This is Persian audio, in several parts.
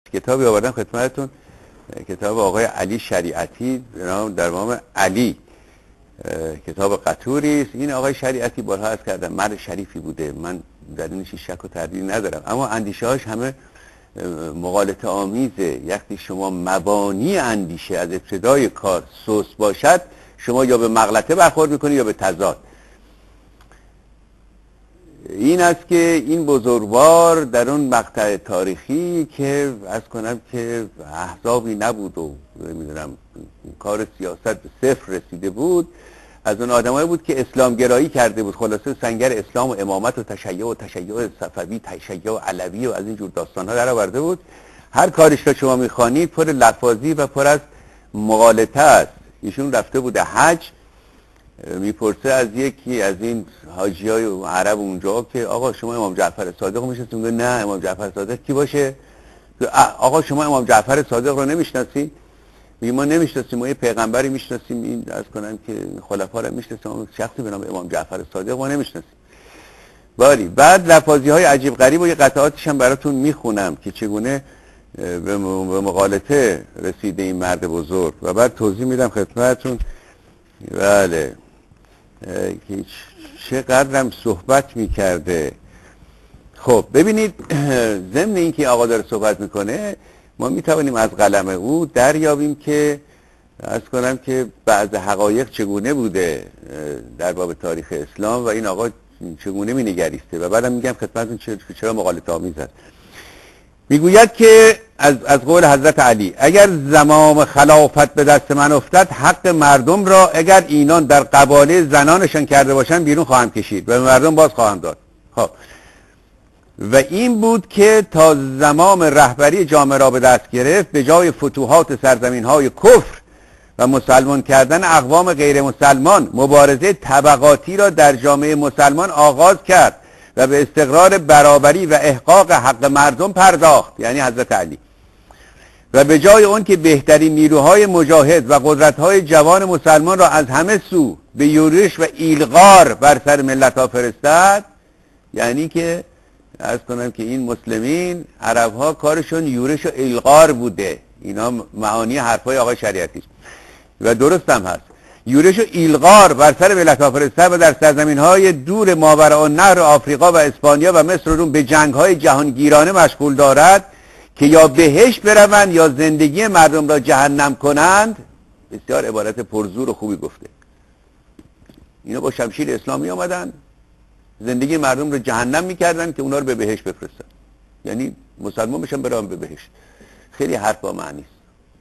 کتابی آوردم خدمتتون، کتاب آقای علی شریعتی در نام علی، کتاب قطوری است. این آقای شریعتی بارها عرض کردم مرد شریفی بوده، من در اینش شک و تردید ندارم، اما اندیشه هاش همه مغالطه آمیزه. وقتی شما مبانی اندیشه از ابتدای کار سوس باشد، شما یا به مغلطه برخورد میکنید یا به تضاد. این است که این بزرگوار در اون مقطع تاریخی که عرض کنم که احزابی نبود و نمیدونم کار سیاست به صفر رسیده بود، از اون آدمایی بود که اسلام گرایی کرده بود، خلاصه سنگر اسلام و امامت و تشیع صفوی، تشیع علوی و از این جور داستان ها در آورده بود. هر کارش را شما میخوانید پر لفاظی و پر از مغالطه است. ایشون رفته بوده حج، میپرسه از یکی از این حاجیای عرب اونجا که آقا شما امام جعفر صادق رو میشناسید؟ میگه نه، امام جعفر صادق کی باشه؟ آقا شما امام جعفر صادق رو نمیشناسید؟ میگه ما نمیشناسیم، ما یه پیغمبری میشناسیم، این از کنم که خلفا رو میشناسیم، اما شخصی به نام امام جعفر صادق ما نمیشناسیم. باری بعد لفاظی های عجیب غریب و یه قطعاتش هم براتون میخونم که چگونه به مغالطه رسیده این مرد بزرگ و بعد توضیح میدم خدمتتون. بله که چقدرم صحبت میکرده. خب ببینید، ضمن این که آقا داره صحبت میکنه، ما میتوانیم از قلم او دریابیم که از کنم که بعض حقایق چگونه بوده در باب تاریخ اسلام و این آقا چگونه مینگریسته و بعدم میگم خدمتتون چرا مغالطه آمیز است. میگوید که از قول حضرت علی، اگر زمام خلافت به دست من افتد، حق مردم را اگر اینان در قباله زنانشان کرده باشن بیرون خواهم کشید و به مردم باز خواهم داد. خب و این بود که تا زمام رهبری جامعه را به دست گرفت، به جای فتوحات سرزمین های کفر و مسلمان کردن اقوام غیر مسلمان، مبارزه طبقاتی را در جامعه مسلمان آغاز کرد و به استقرار برابری و احقاق حق مردم پرداخت، یعنی حضرت علی. و به جای اون که بهترین نیروهای مجاهد و قدرت‌های جوان مسلمان را از همه سو به یورش و ایلغار بر سر ملت ها فرستاد، یعنی که عرض کنم که این مسلمین عرب ها کارشون یورش و ایلغار بوده. اینا معانی حرفای آقای شریعتی و درست هم هست. یورش و ایلغار بر سر ملت ها فرستاد و در سرزمین های دور ماوراءالنهر آفریقا و اسپانیا و مصر و روم به جنگ های جهانگیرانه مشغول دارد که یا بهشت بروند یا زندگی مردم را جهنم کنند. بسیار عبارت پرزور و خوبی گفته. اینا با شمشیر اسلامی آمدن، زندگی مردم رو جهنم میکردن که اونا رو به بهشت بفرستن، یعنی مسلمان بشن برن به بهشت. خیلی حرف با معنی است.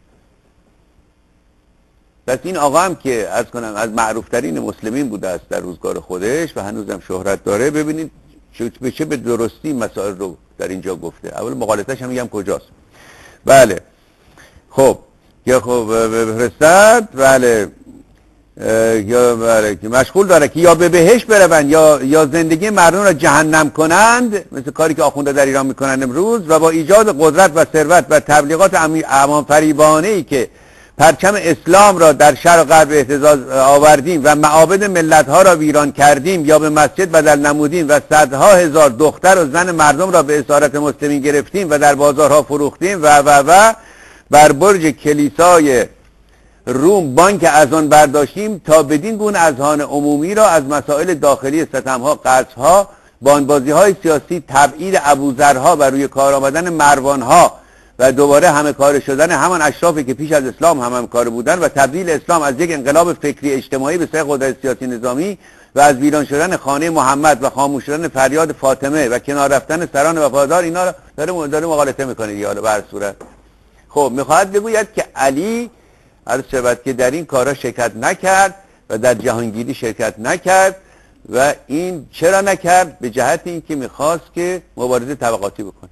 پس این آقا هم که از کنم از معروف ترین مسلمین بوده است در روزگار خودش و هنوزم شهرت داره، ببینید به درستی مسائل رو در اینجا گفته. اول مغالطه‌اش هم میگم کجاست. بله خب یا خب بفرستد، بله یا بله که مشغول داره که یا به بهشت بروند یا زندگی مردم را جهنم کنند، مثل کاری که آخونده در ایران میکنن امروز، و با ایجاد قدرت و ثروت و تبلیغات امان فریبانه‌ای که پرچم اسلام را در شرق و غرب اهتزاز آوردیم و معابد ملت ها را ویران کردیم یا به مسجد بدل نمودیم و صدها هزار دختر و زن مردم را به اسارت مسلمین گرفتیم و در بازارها فروختیم و بر برج کلیسای روم بانک از آن برداشتیم تا بدین گونه اذهان عمومی را از مسائل داخلی ستمها، قتلها، بانبازی‌های سیاسی، تبعید ابوذرها و روی کار آمدن مروانها و دوباره همه کار شدن همان اشرافی که پیش از اسلام هم کار بودن و تبدیل اسلام از یک انقلاب فکری اجتماعی به سه قدرت سیاسی نظامی و از ویران شدن خانه محمد و خاموش شدن فریاد فاطمه و کنار رفتن سران وفادار، اینا را داره مغالطه میکنه یا به هر صورت. خب میخواهد بگوید که علی عرض شود که در این کارا شرکت نکرد و در جهانگیری شرکت نکرد. و این چرا نکرد؟ به جهت اینکه میخواست که مبارزه طبقاتی بکنه.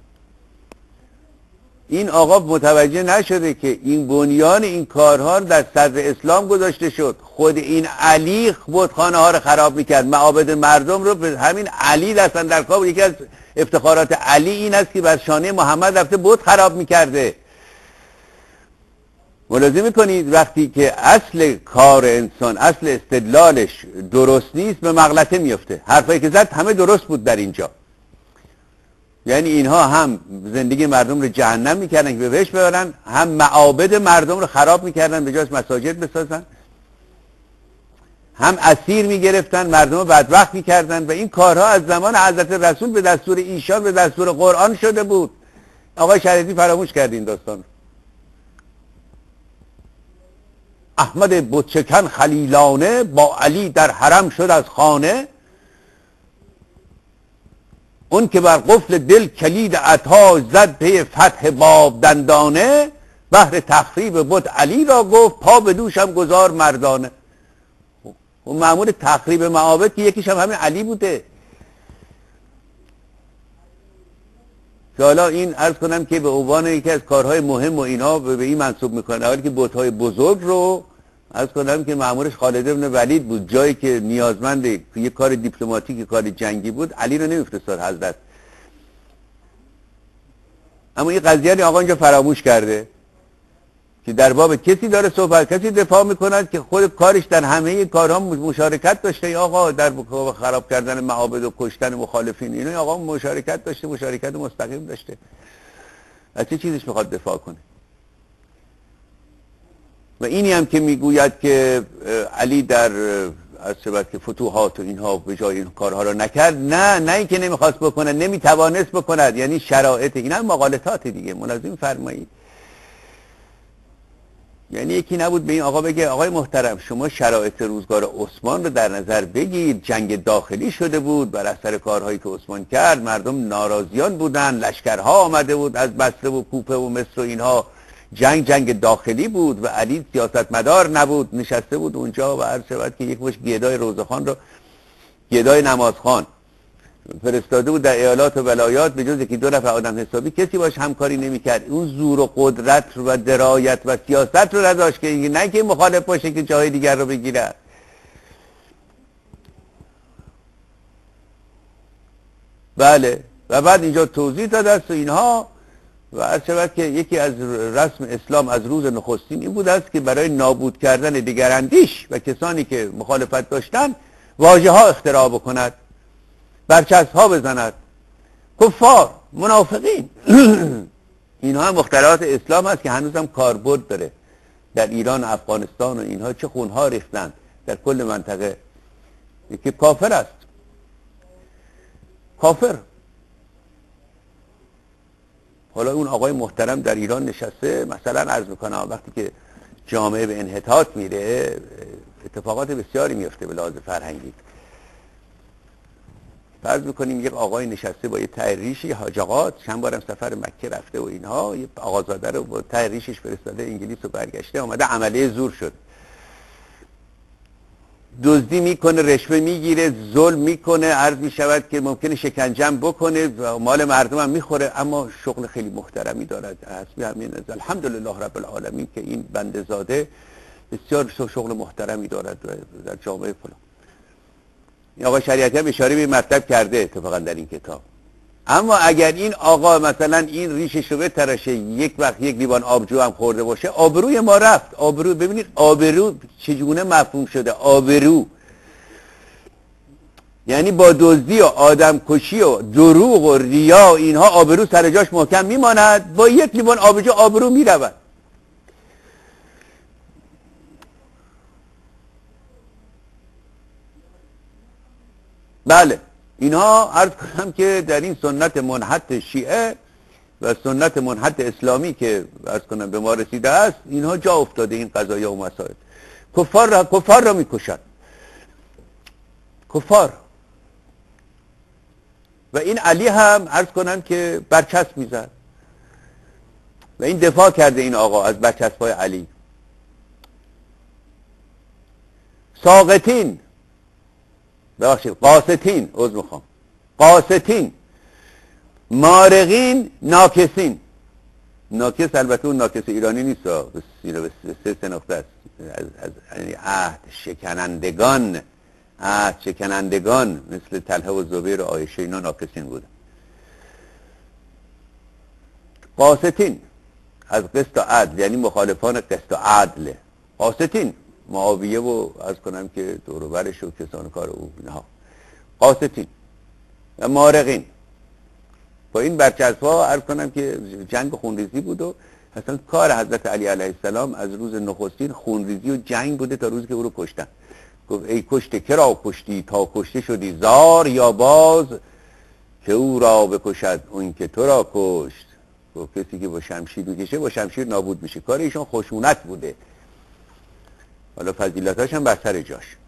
این آقا متوجه نشده که این بنیان این کارها در صدر اسلام گذاشته شد. خود این علی بتخانه ها رو خراب میکرد، معابد مردم رو. به همین علی دستن در کار. یکی از افتخارات علی این است که بر شانه محمد رفته بت خراب میکرده. ملاحظه میکنید وقتی که اصل کار انسان، اصل استدلالش درست نیست، به مغلطه میفته. حرفایی که زد همه درست بود در اینجا. یعنی اینها هم زندگی مردم رو جهنم میکردن که به بهشت ببرن، هم معابد مردم رو خراب میکردن به جاش مساجد بسازن، هم اسیر میگرفتن مردم رو بدبخت میکردن. و این کارها از زمان حضرت رسول به دستور ایشان به دستور قرآن شده بود. آقای شریعتی فراموش کرد این داستان. احمد بتچکن خلیلانه با علی در حرم شد از خانه، اون که بر قفل دل کلید عطا زد پی فتح باب دندانه، بهر تخریب بت علی را گفت پا به دوشم گذار مردانه. و مأمور تخریب معابد که یکیش هم همین علی بوده. که حالا این عرض کنم که به عنوان یکی از کارهای مهم و اینا به این منسوب میکنه، حالی که بت‌های بزرگ رو عرض کنم که مأمورش خالد بن ولید بود، جایی که نیازمند یه کار دیپلماتیک کار جنگی بود علی رو نمیفرستاد حضرت. اما این قضیه آقا اینجا فراموش کرده که در باب کسی داره صحبت، کسی دفاع میکند که خود کارش در همه کارها مشارکت داشته. آقا در خراب کردن معابد و کشتن مخالفین اینا آقا مشارکت داشته، مشارکت مستقیم داشته. از چه چیزش میخواد دفاع کنه؟ و اینی هم که میگوید که علی در از شبت که فتوحات و اینها به جای این کارها رو نکرد، نه اینکه نمیخواست بکنه، نمیتوانست بکند، یعنی شرایط اینا مقالطات دیگه. منظم فرمایید یعنی یکی نبود به این آقا بگه آقای محترم شما شرایط روزگار عثمان رو در نظر بگید، جنگ داخلی شده بود بر اثر کارهایی که عثمان کرد، مردم ناراضیان بودن، لشکرها آمده بود از بصره و کوفه و مصر و اینها، جنگ داخلی بود و علی سیاستمدار نبود، نشسته بود اونجا و عرض شود که یک مش گدای روزخان رو، گدای نمازخان فرستاده بود در ایالات و ولایات، به جز یکی دو نفر آدم حسابی کسی باش همکاری نمیکرد. اون زور و قدرت و درایت و سیاست رو نداشت که نه که مخالف باشه که جای دیگر رو بگیره. بله و بعد اینجا توضیح داده است و اینها و عرض شود که یکی از رسم اسلام از روز نخستین این بود است که برای نابود کردن دیگراندیش و کسانی که مخالفت داشتن واژه ها اختراع بکند، برچسب ها بزند. کفار، منافقین اینها هم مخترعات اسلام هست که هنوز هم کاربرد داره در ایران و افغانستان و اینها. چه خونها ریختند در کل منطقه. یکی کافر است، کافر. حالا اون آقای محترم در ایران نشسته مثلا عرض میکنم وقتی که جامعه به انحطاط میره اتفاقات بسیاری میفته به لحاظ فرهنگی. فرض میکنیم یک آقای نشسته با یه ته ریشی، حاج آقا چند بارم سفر مکه رفته و اینها، یه آقازاده رو با ته ریشش فرستاده انگلیس و برگشته، آمده عملیه زور شد، دزدی میکنه، رشوه میگیره، ظلم میکنه، عرض میشود که ممکنه شکنجه بکنه و مال مردم هم میخوره، اما شغل خیلی محترمی دارد. حسبی همین از الحمدلله رب العالمین که این بنده زاده بسیار شغل محترمی دارد در جامعه فلان. این آقا شریعتی هم اشاره به مطلب کرده اتفاقا در این کتاب. اما اگر این آقا مثلا این ریشش رو بتراشه، یک وقت یک لیوان آبجو هم خورده باشه، آبروی ما رفت. آبرو، ببینید آبرو چگونه مفهوم شده. آبرو یعنی با دزدی و آدم کشی و دروغ و ریا اینها آبرو سر جاش محکم میماند، با یک لیوان آبجو آبرو میرود. بله اینها عرض کنم که در این سنت منحط شیعه و سنت منحط اسلامی که عرض کنم به ما رسیده است، اینها جا افتاده این قضایا و مسائل. کفار را میکشند، کفار. و این علی هم عرض کنم که برچسب میزد و این دفاع کرده این آقا از برچسب‌های علی. ساقطین، ببخشید قاسطین، عذر میخوام، قاسطین، مارقین، ناکسین. ناکس البته اون ناکس ایرانی نیست، به سه نقطه است، از عهد شکنندگان، عهد شکنندگان مثل طلحه و زبیر و عایشه اینا ناکسین بودن. قاسطین از قسط و عدل، یعنی مخالفان قسط و عدل. قاسطین معاویه و از کنم که دور و برش و کسان کار او اینها قاسطین. و مارقین با این برچسب‌ها عرض کنم که جنگ خونریزی بود و اصلا کار حضرت علی علیه السلام از روز نخستین خونریزی و جنگ بوده تا روزی که او رو کشتن. گفت ای کشته کرا کشتی تا کشته شدی زار یا باز، که او را بکشد اون که تو را کشت. گفت کسی که با شمشیر بکشه با شمشیر نابود میشه. کار ایشون خشونت بوده، حالا فضیلتاش هم بر سر جاش.